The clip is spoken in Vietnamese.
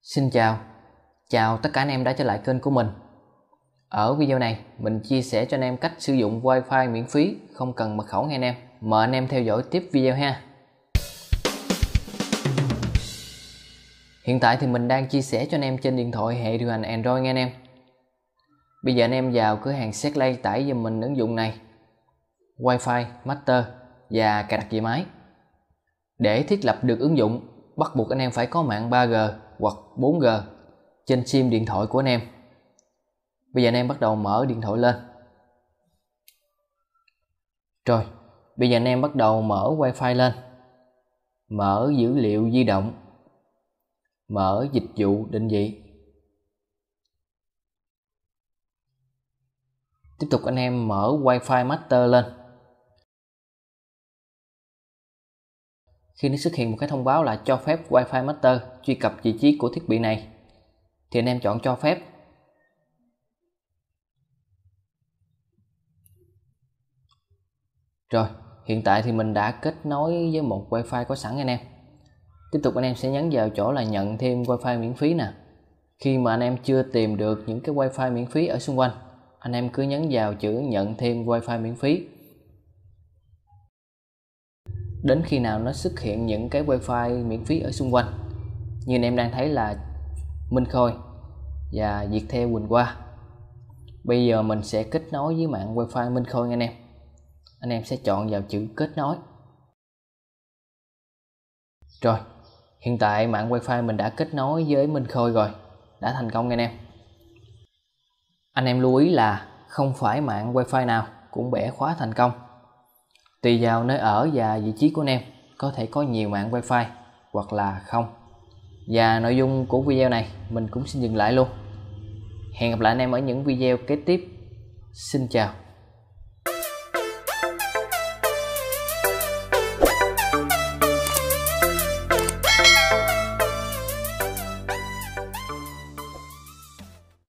Xin chào tất cả anh em đã trở lại kênh của mình. Ở video này mình chia sẻ cho anh em cách sử dụng Wi-Fi miễn phí không cần mật khẩu nha anh em. Mời anh em theo dõi tiếp video ha. Hiện tại thì mình đang chia sẻ cho anh em trên điện thoại hệ điều hành Android nha anh em. Bây giờ anh em vào cửa hàng Setlay tải giùm mình ứng dụng này, Wi-Fi Master, và cài đặt về máy. Để thiết lập được ứng dụng, bắt buộc anh em phải có mạng 3G hoặc 4G trên sim điện thoại của anh em. Bây giờ anh em bắt đầu mở điện thoại lên. Rồi, bây giờ anh em bắt đầu mở Wi-Fi lên, mở dữ liệu di động, mở dịch vụ định vị. Tiếp tục anh em mở Wi-Fi Master lên. Khi nó xuất hiện một cái thông báo là cho phép Wi-Fi Master truy cập vị trí của thiết bị này, thì anh em chọn cho phép. Rồi, hiện tại thì mình đã kết nối với một Wi-Fi có sẵn anh em. Tiếp tục anh em sẽ nhấn vào chỗ là nhận thêm Wi-Fi miễn phí nè. Khi mà anh em chưa tìm được những cái Wi-Fi miễn phí ở xung quanh, anh em cứ nhấn vào chữ nhận thêm Wi-Fi miễn phí. Đến khi nào nó xuất hiện những cái Wi-Fi miễn phí ở xung quanh, như anh em đang thấy là Minh Khôi và Viettel Quỳnh Hoa. Bây giờ mình sẽ kết nối với mạng Wi-Fi Minh Khôi nha anh em. Anh em sẽ chọn vào chữ kết nối. Rồi, hiện tại mạng Wi-Fi mình đã kết nối với Minh Khôi rồi, đã thành công nha anh em. Anh em lưu ý là không phải mạng Wi-Fi nào cũng bẻ khóa thành công. Tùy vào nơi ở và vị trí của anh em, có thể có nhiều mạng Wi-Fi hoặc là không. Và nội dung của video này mình cũng xin dừng lại luôn. Hẹn gặp lại anh em ở những video kế tiếp. Xin chào.